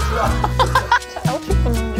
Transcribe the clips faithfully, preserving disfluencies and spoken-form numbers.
잘하고 싶은데.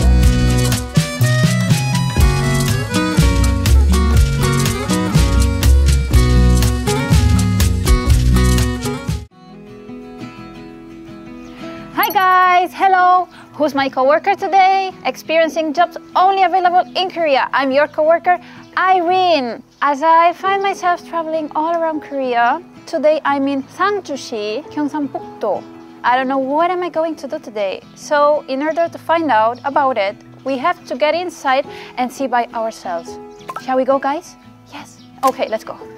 Hi guys, hello. Who's my coworker today? Experiencing jobs only available in Korea. I'm your coworker, Irene. As I find myself traveling all around Korea, today I'm in Sangju-si, Gyeongsangbuk-do. I don't know what am I going to do today. So in order to find out about it, we have to get inside and see by ourselves. Shall we go, guys? Yes. Okay, let's go.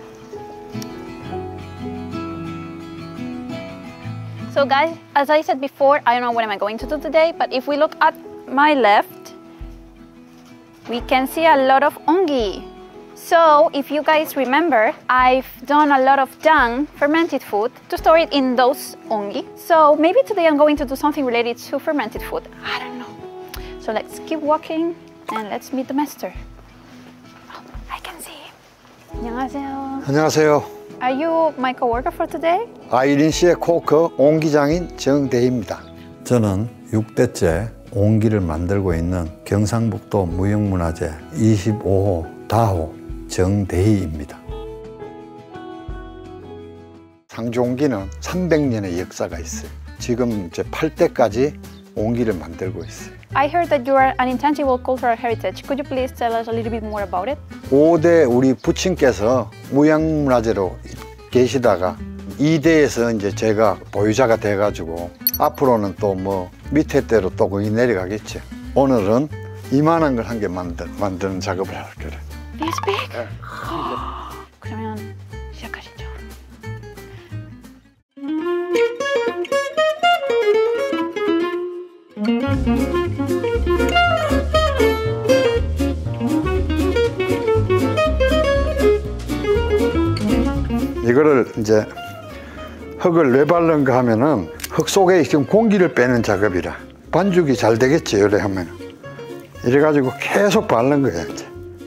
So guys, as I said before, I don't know what am I going to do today, but if we look at my left, we can see a lot of ongi. So if you guys remember, I've done a lot of jang, fermented food, to store it in those ongi. So maybe today I'm going to do something related to fermented food. I don't know. So let's keep walking and let's meet the master. Oh, I can see him. 안녕하세요. 안녕하세요. Are you my coworker for today? 아이린 씨의 코워커 옹기장인 정대희입니다. 저는 육 대째 옹기를 만들고 있는 경상북도 무형문화재 이십오 호 다호 정대희입니다. 상주옹기는 삼백 년의 역사가 있어요. 지금 이제 팔 대까지 옹기를 만들고 있어요. I heard that you are an intangible cultural heritage. Could you please tell us a little bit more about it? 오 대 우리 부친께서 무형문화재로 계시다가 이 대에서 이제 제가 보유자가 돼가지고 앞으로는 또 뭐 밑에 대로 또 거기 내려가겠죠. 오늘은 이만한 걸 한 개 만들, 만드는 작업을 할 거래. This big? 네. 그러면 시작하시죠. 이거를 이제 흙을 왜 바른가 하면은 흙 속에 지금 공기를 빼는 작업이라 반죽이 잘 되겠지. 이래 하면 이래 가지고 계속 바른 거야. 이제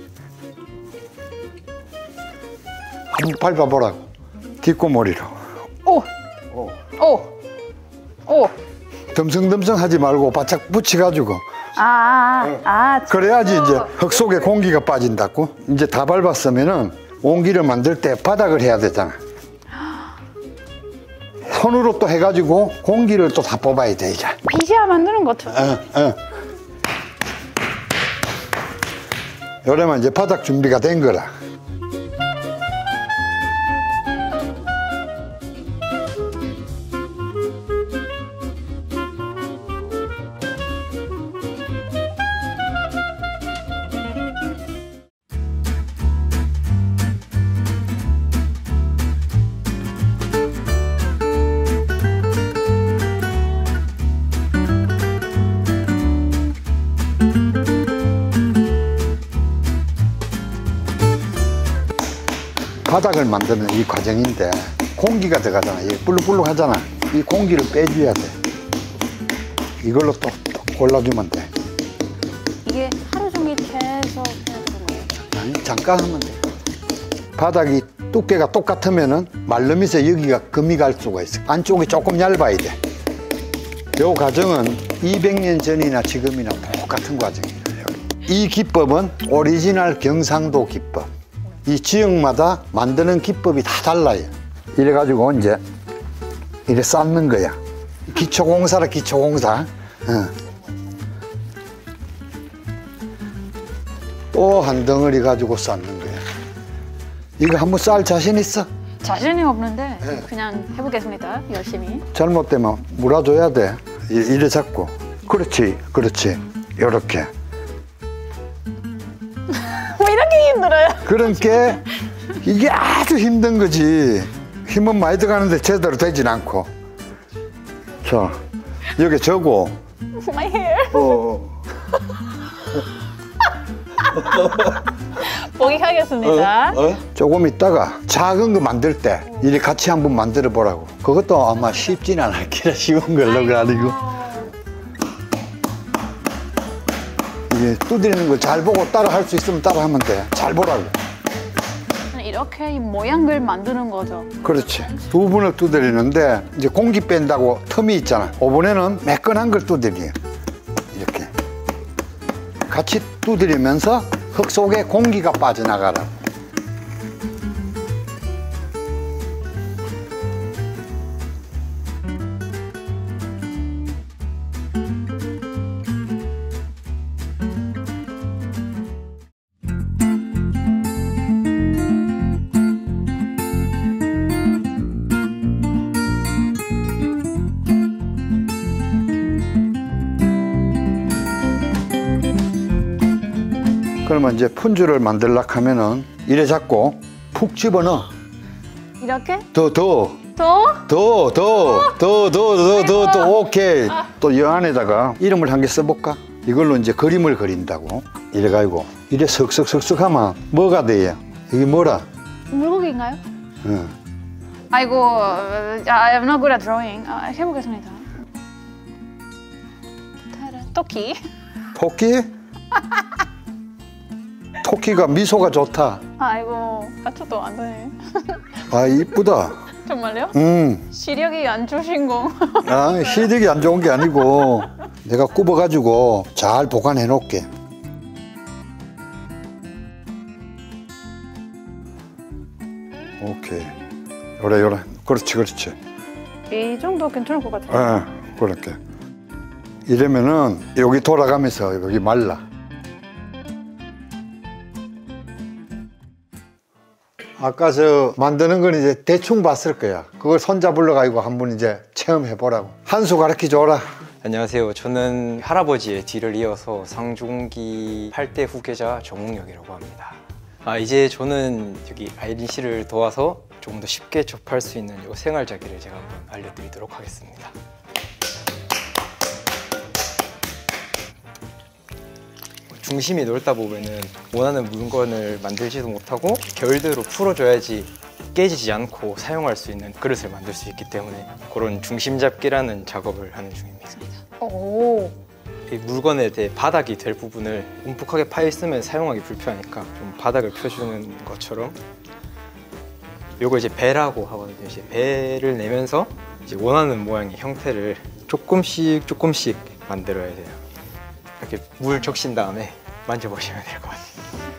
한번 밟아보라고. 뒷고머리로. 오! 오! 오! 오! 덤성덤성 하지 말고 바짝 붙여가지고. 아, 아, 아. 그래야지 이제 흙 속에 공기가 빠진다고. 이제 다 밟았으면은 옹기를 만들 때 바닥을 해야 되잖아. 손으로 또 해가지고 공기를 또 다 뽑아야 돼 이제. 피자 만드는 것 같아. 어, 어. 요래만 이제 바닥 준비가 된 거라. 바닥을 만드는 이 과정인데 공기가 들어가잖아. 이게 불룩불룩 하잖아. 이 공기를 빼줘야 돼. 이걸로 또, 또 골라주면 돼. 이게 하루 종일 계속 해야 되는 거예요? 아니, 잠깐 하면 돼. 바닥이 두께가 똑같으면은 말르면서 여기가 금이 갈 수가 있어. 안쪽이 조금 얇아야 돼. 이 과정은 이백 년 전이나 지금이나 똑같은 과정이에요. 이 기법은 오리지널 경상도 기법. 이 지역마다 만드는 기법이 다 달라요. 이래가지고 이제 이래 쌓는 거야. 기초공사라 기초공사. 어. 또 한 덩어리 가지고 쌓는 거야. 이거 한번 쌓을 자신 있어? 자신이 없는데 네. 그냥 해보겠습니다. 열심히. 잘못되면 물어줘야 돼. 이래 잡고. 그렇지, 그렇지. 요렇게. 왜 이렇게 힘들어요? 그러니까 이게 아주 힘든 거지. 힘은 많이 들어가는데 제대로 되진 않고. 자, 여기 저고. My hair. 어. 포기하겠습니다. 어? 어? 조금 있다가 작은 거 만들 때 이리 같이 한번 만들어 보라고. 그것도 아마 쉽진 않았기라 쉬운 걸로가 아니고. 이게 두드리는 걸 잘 보고 따라 할 수 있으면 따라 하면 돼. 잘 보라고. 이렇게 이렇게 이 모양을 만드는 거죠. 그렇지. 두 분을 두드리는데 이제 공기 뺀다고 틈이 있잖아. 이번에는 매끈한 걸 두드려. 이렇게 같이 두드리면서 흙 속에 공기가 빠져나가라. 그러면 이제 푼주를 만들려고 하면은 이래 잡고 푹 집어넣어. 이렇게? 더, 더. 더? 더, 더, 더, 더, 더, 더, 더, 오케이. 또 이 안에다가 이름을 한 개 써볼까? 이걸로 이제 그림을 그린다고. 이래가지고 이래 석석석석 하면 뭐가 돼요? 이게 뭐라? 물고기인가요? 응. 아이고, I'm not good at drawing. 아, 해보겠습니다. 토끼. 토끼? 토끼가 미소가 좋다. 아이고, 맞춰도 안 되네. 아, 이쁘다. 정말요? 음. 시력이 안 좋으신 거. 아, 시력이 안 좋은 게 아니고 내가 굽어가지고 잘 보관해 놓을게. 오케이. 요래 요래. 그렇지 그렇지. 이 정도 괜찮을 것 같아요. 아, 그렇게. 이러면은 여기 돌아가면서 여기 말라. 아까 저 만드는 건 이제 대충 봤을 거야. 그걸 손잡으러 가지고 한번 이제 체험해 보라고. 한 수 가르쳐 줘라. 안녕하세요. 저는 할아버지의 뒤를 이어서 상중기 팔 대 후계자 정웅혁이라고 합니다. 아, 이제 저는 여기 아이린 씨를 도와서 조금 더 쉽게 접할 수 있는 이 생활자기를 제가 한번 알려드리도록 하겠습니다. 중심이 넓다 보면은 원하는 물건을 만들지도 못하고 결대로 풀어줘야지 깨지지 않고 사용할 수 있는 그릇을 만들 수 있기 때문에 그런 중심 잡기라는 작업을 하는 중입니다. 오. 이 물건에 대해 바닥이 될 부분을 움푹하게 파 있으면 사용하기 불편하니까 좀 바닥을 펴주는 것처럼 요거 이제 배라고 하거든요. 이제 배를 내면서 이제 원하는 모양의 형태를 조금씩 조금씩 만들어야 돼요. 이렇게 물 적신 다음에 만져보시면 될 것 같아요.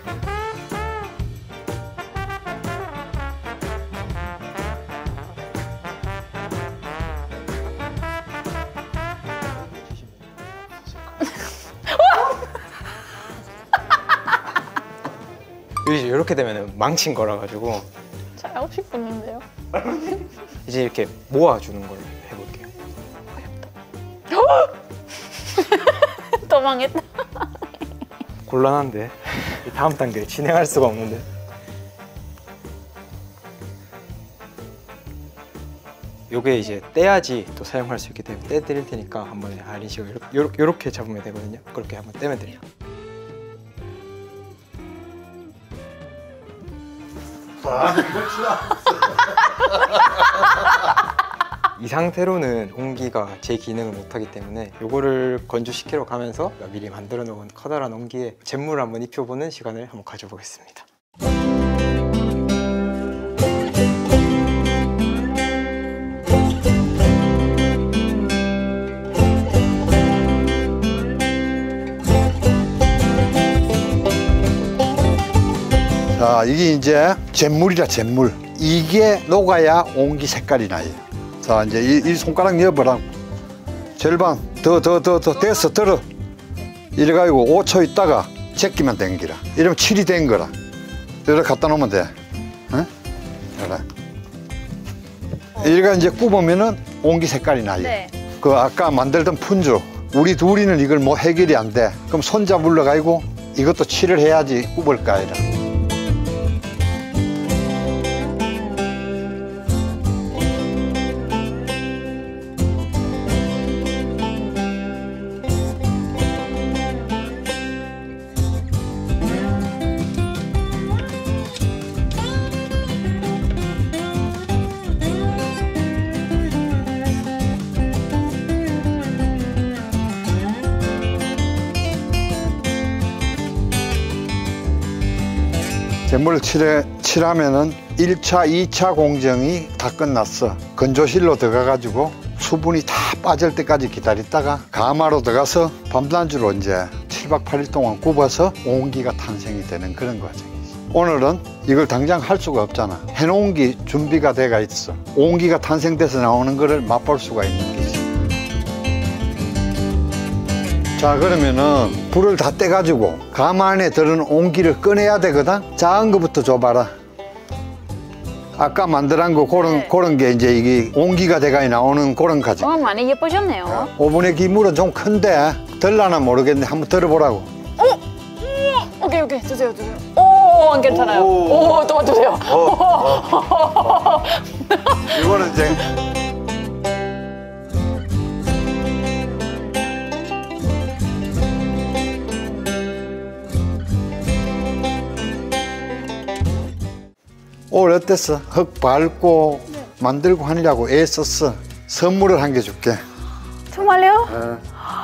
이렇게 되면 망친 거라 가지고 잘 하고 싶었는데요. 이제 이렇게 모아주는 걸 해볼게요. 또 망했다. 곤란한데 다음 단계를 진행할 수가 없는데. 요게 이제 떼야지 또 사용할 수 있기 때문에 떼 드릴 테니까 한번 아린 씨가 요렇게, 요렇게 잡으면 되거든요. 그렇게 한번 떼면 돼요. 이 상태로는 옹기가 제 기능을 못하기 때문에 요거를 건조시키러 가면서 미리 만들어 놓은 커다란 옹기에 잿물을 한번 입혀보는 시간을 한번 가져보겠습니다. 자, 이게 이제 잿물이라 잿물. 이게 녹아야 옹기 색깔이 나요. 자, 이제 이, 이 손가락 여보라. 절반 더 더 더 더 됐어. 들어. 이래가지고 오 초 있다가 제끼면 된 기라. 이러면 칠이 된 거라. 이렇게 갖다 놓으면 돼. 응? 그래. 이래가 이제 굽으면은 옹기 색깔이 나요. 네. 그 아까 만들던 푼주. 우리 둘이는 이걸 뭐 해결이 안 돼. 그럼 손잡으러 가지고 이것도 칠을 해야지 굽을까 이라. 잿물을 칠해, 칠하면은 일 차, 이 차 공정이 다 끝났어. 건조실로 들어가가지고 수분이 다 빠질 때까지 기다리다가 가마로 들어가서 밤단주로 이제 칠 박 팔 일 동안 굽어서 옹기가 탄생이 되는 그런 과정이지. 오늘은 이걸 당장 할 수가 없잖아. 해놓은 게 준비가 돼가 있어. 옹기가 탄생돼서 나오는 거를 맛볼 수가 있는 거지. 자, 그러면은 불을 다 떼가지고 가마 안에 들은 온기를 꺼내야 되거든. 작은 거부터 줘봐라. 아까 만들한 거 그런, 네. 그런 게 이제 이게 온기가 돼가 나오는 그런 과정. 어, 많이 예쁘셨네요. 오븐의 기물은 좀 큰데 들라나 모르겠는데 한번 들어보라고. 오케이, 오케이. 주세요, 주세요. 오, 안 괜찮아요. 오. 오, 또 주세요. 이거는 이제 올 어땠어? 흙 밟고 네. 만들고 하느라고 애썼어. 선물을 한 개 줄게. 정말요? 네.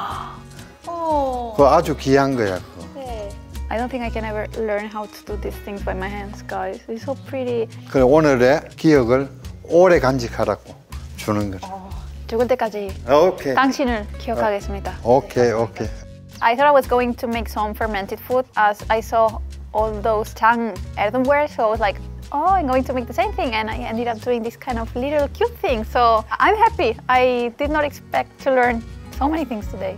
오. 그거 아주 귀한 거야. 그거. 네. I don't think I can ever learn how to do these things by my hands, guys. It's so pretty. 그 오늘의 기억을 오래 간직하라고 주는 거야. 어, 죽을 때까지 오케이. 당신을 기억하겠습니다. 오케이, 오케이. I thought I was going to make some fermented food as I saw all those tang earthenware, so I was like, oh, I'm going to make the same thing, and I ended up doing this kind of little cute thing. So I'm happy. I did not expect to learn so many things today.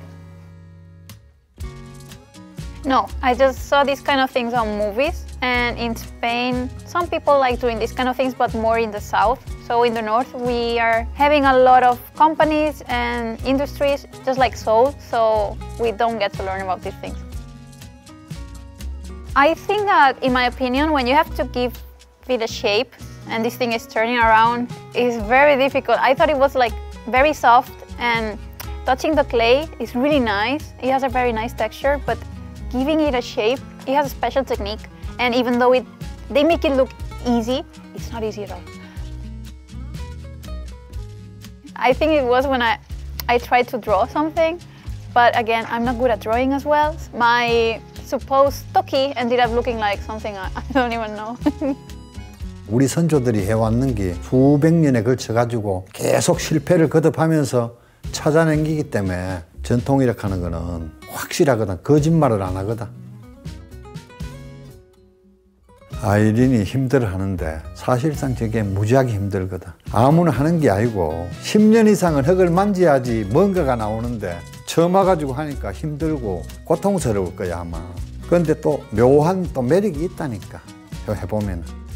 No, I just saw these kind of things on movies, and in Spain, some people like doing these kind of things, but more in the south. So in the north, we are having a lot of companies and industries, just like Seoul, so we don't get to learn about these things. I think that, in my opinion, when you have to give it a shape and this thing is turning around, is very difficult. I thought it was like very soft, and touching the clay is really nice. It has a very nice texture, but giving it a shape, it has a special technique. And even though it, they make it look easy, it's not easy at all. I think it was when I, I tried to draw something, but again, I'm not good at drawing as well. My supposed toki ended up looking like something I, I don't even know. 우리 선조들이 해왔는 게 수백 년에 걸쳐가지고 계속 실패를 거듭하면서 찾아낸 기기 때문에 전통이라고 하는 거는 확실하거든. 거짓말을 안 하거든. 아이린이 힘들어하는데 사실상 저게 무지하게 힘들거든. 아무나 하는 게 아니고 십 년 이상은 흙을 만져야지 뭔가가 나오는데 처음 와가지고 하니까 힘들고 고통스러울 거야 아마. 그런데 또 묘한 또 매력이 있다니까. 해보면.